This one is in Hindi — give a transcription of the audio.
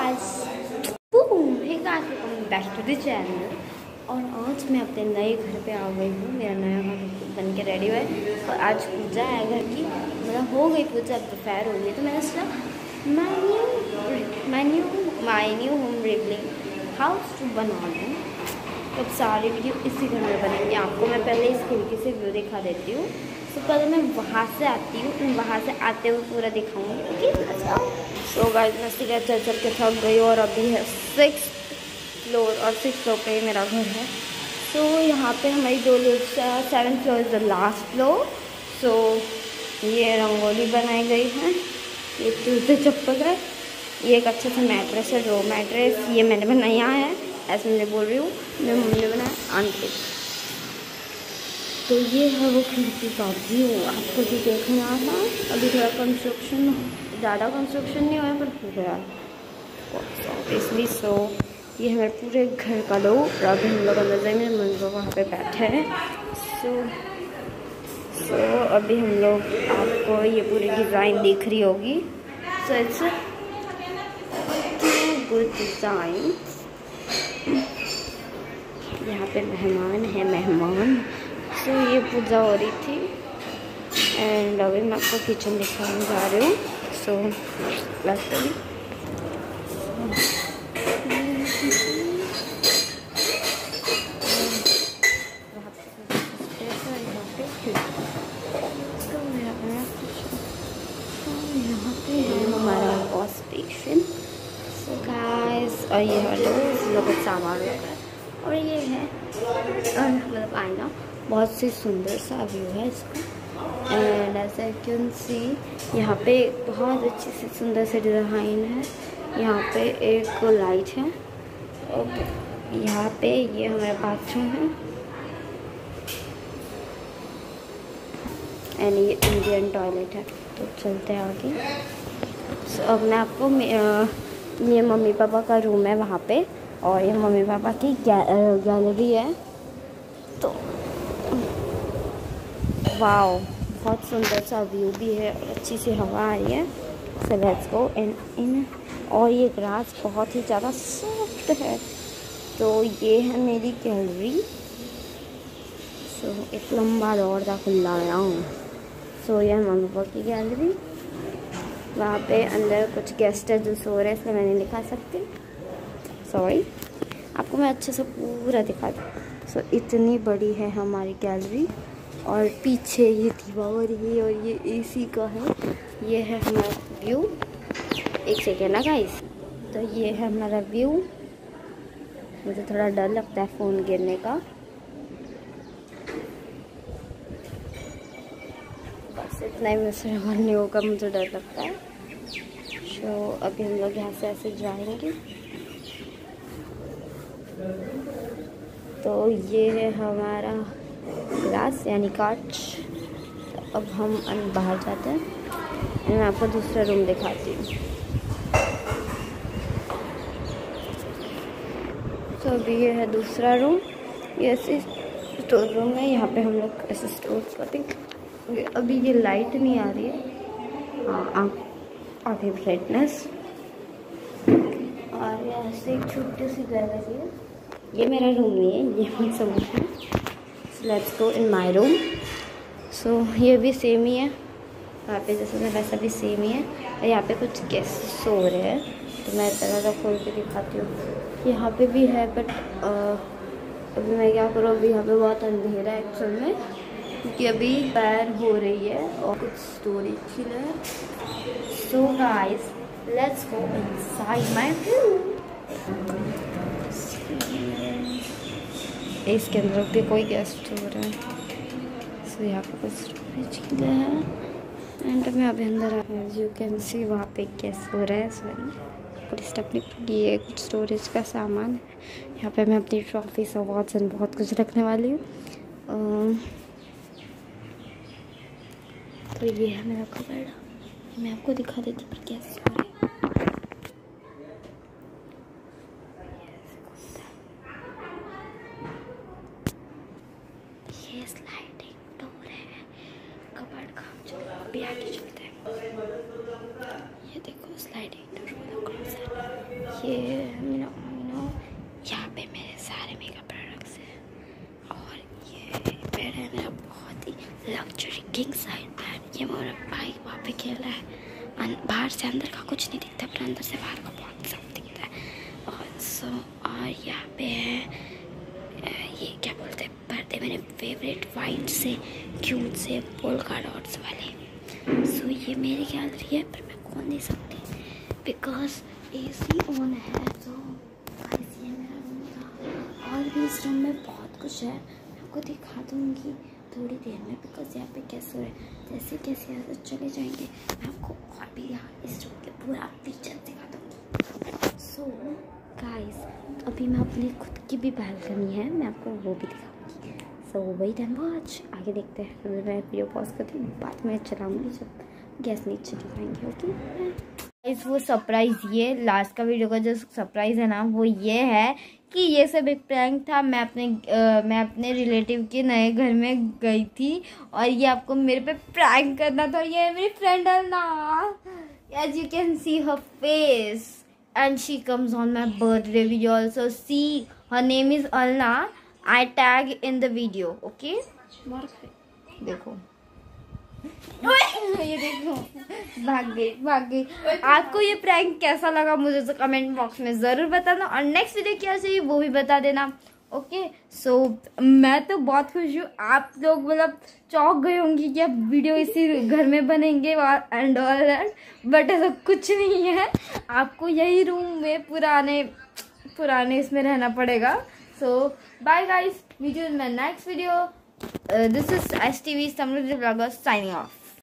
Guys, hey guys, welcome back to the channel. और आज मैं अपने नए घर पे आ गई हूँ। मेरा नया घर बन के रेडी हुआ है और आज पूजा है घर की। मतलब हो गई पूजा, अब दोपहर हो गई, तो मैंने सोचा my new home revealing house tour बना लूँ। तो अब सारी वीडियो इसी घर में बनेंगे। आपको मैं पहले इस खिड़की से व्यू दिखा देती हूँ। तो पहले मैं वहाँ से आती हूँ, मैं वहाँ से आते हुए पूरा दिखाऊंगी। सो गाइस, मैं सीधा चल के थक गई और अभी है 6th फ्लोर और 6th फ्लोर पे ही मेरा घर है। सो यहाँ पे हमारी 2 लिफ्ट है। 7th floor is the last floor. So ये रंगोली बनाई गई है, ये जूते चप्पल है, ये एक अच्छा सा मैट्रेस है, रो मैट्रेस। ये मैंने बनाया है, ऐसे मैं बोल रही हूँ, मेरी मम्मी ने बनाया आंटी। तो ये है वो खिड़की का व्यू, आपको जो देखना था। अभी थोड़ा कंस्ट्रक्शन, ज़्यादा कंस्ट्रक्शन नहीं हुआ पर हो गया इसलिए। सो ये हमारे पूरे घर का लोग, अभी हम लोग अंदर जाए, मेरे मम्मी पापा वहाँ पे बैठे हैं। सो अभी हम लोग, आपको ये पूरी डिज़ाइन दिख रही होगी। So it's good design. यहाँ पे मेहमान है, मेहमान। सो ये पूजा हो रही थी एंड अभी मैं आपको किचन दिखाने जा रही हूँ। सो लस्टली यहाँ पे है हमारा वॉश स्टेशन। सो गाइस, और ये लोग सामान रखा है और ये है मतलब आईना। बहुत सी सुंदर सा व्यू है इसका। एंड ऐसा कैन सी, यहाँ पे बहुत अच्छी सी सुंदर सी डिज़ाइन है। यहाँ पे एक लाइट है और यहाँ पे ये हमारा बाथरूम है एंड ये इंडियन टॉयलेट है। तो चलते हैं आगे। सो अब मैं आपको ये मम्मी पापा का रूम है वहाँ पे, और ये मम्मी पापा की गैलरी है। तो वाओ, बहुत सुंदर सा व्यू भी है और अच्छी सी हवा आ रही है। So let's go in. और ये ग्रास बहुत ही ज़्यादा सॉफ्ट है। तो ये है मेरी गैलरी। सो एक लंबा दौर था खुला आया हूँ। सो ये है मम्मी पापा की गैलरी। वहाँ पे अंदर कुछ गेस्ट है जो सो रहे हैं, इसलिए मैं नहीं दिखा सकती, सॉरी। आपको मैं अच्छे से पूरा दिखा दूँ। सो इतनी बड़ी है हमारी गैलरी और पीछे ये दीवार है और ये एसी का है। ये है हमारा व्यू। एक सेकेंड ना गाइस। तो ये है हमारा व्यू। मुझे थोड़ा डर लगता है फ़ोन गिरने का, बस इतना ही मुझसे नहीं होगा, मुझे डर लगता है। तो अभी हम लोग यहाँ से ऐसे जाएंगे। तो ये है हमारा ग्लास यानी कांच। तो अब हम बाहर जाते हैं। मैं आपको दूसरा रूम दिखाती हूँ। तो अभी ये है दूसरा रूम। ये ऐसे स्टोर रूम है, यहाँ पे हम लोग ऐसे स्टोर करते हैं। अभी ये लाइट नहीं आ रही है, हाँ आगे ब्राइटनेस। और ऐसे एक छोटी सी गैलरी है। ये मेरा रूम नहीं है, ये मत समझना। Let's go in my room. सो ये भी सेम ही है, यहाँ पे जैसे मैं वैसा भी सेम ही है। और यहाँ पे कुछ गेस्ट सो रहे हैं, तो मैं दरवाज़ा खोल के दिखाती हूँ। यहाँ पे भी है बट अभी मैं क्या करूँ, अभी यहाँ पे बहुत अंधेरा है एक्चुअल में, क्योंकि अभी पैर हो रही है और कुछ स्टोरेज चिल है। So guys, let's go inside my room. इसके अंदर भी कोई गेस्ट हो रहा है। सो यहाँ पे कुछ स्टोरेज के लिए है एंड मैं अभी अंदर आ गई। यू कैन सी वहाँ पे गेस्ट हो रहा है। सॉरी, पूरी स्टपनी पड़ी है, कुछ स्टोरेज का सामान है। यहाँ पे मैं अपनी ट्रॉफीज, अवार्ड्स एंड बहुत कुछ रखने वाली हूँ। तो ये है मेरा कबर्ड, मैं आपको दिखा देती हूँ कैसे हो रहा है। ये स्लाइडिंग डोर है कबर्ड का। चलो अभी आगे चलते हैं। ये देखो स्लाइडिंग डोर वाला कॉन्सेप्ट। ये यहाँ पे मेरे सारे मेकअप प्रोडक्ट्स हैं और ये बेड है मेरा बहुत ही लग्जरी किंग साइज बेड। ये मेरा भाई वहाँ पे खेल रहा है। बाहर से अंदर का कुछ नहीं दिखता पर अंदर से बाहर का बहुत सब दिखता है। और यहाँ पे है ये क्या बोलते हैं पर्दे, मेरे फेवरेट वाइट से क्यूट से पोल्का डॉट्स वाले। सो ये मेरी गैलरी है पर मैं खोल नहीं सकती बिकॉज AC ऑन है। तो गाइस ये मेरा रूम था और भी इस रूम में बहुत कुछ है, मैं आपको दिखा दूँगी थोड़ी देर में बिकॉज यहाँ पे कैसे हो रहा है। जैसे कैसे यहाँ से चले जाएंगे मैं आपको और भी यहाँ इस रूम के पूरा फीचर दिखा दूँगी। सो गाइस अभी मैं अपनी खुद की भी बालकनी है, मैं आपको वो भी दिखाऊंगी। सो वेट एंड वॉच, आगे देखते हैं। तो मैं वीडियो पॉज करती हूँ, बाद में चलाऊंगी जब गैस नीचे चलाएंगे। ओके गाइस वो सरप्राइज़, ये लास्ट का वीडियो का जो सरप्राइज़ है ना वो ये है कि ये सब एक प्रैंक था। मैं अपने रिलेटिव के नए घर में गई थी और ये आपको मेरे पे प्रैंक करना था। ये मेरी फ्रेंड है ना, as you can see her face and she comes on my birthday video also. See, her name is Alna. I tag in the video. Okay? देखो ये देखो भाग गई। आपको ये प्रैंक कैसा लगा मुझे तो कमेंट बॉक्स में जरूर बताना और नेक्स्ट वीडियो क्या चाहिए वो भी बता देना। ओके सो मैं तो बहुत खुश हूँ, आप लोग मतलब चौंक गए होंगे कि अब वीडियो इसी घर में बनेंगे एंड ऑल दैट, बट ऐसा कुछ नहीं है। आपको यही रूम में पुराने इसमें रहना पड़ेगा। सो बाय गाइस, वीडियो में next video. This is STV Samriddhi blogger signing of.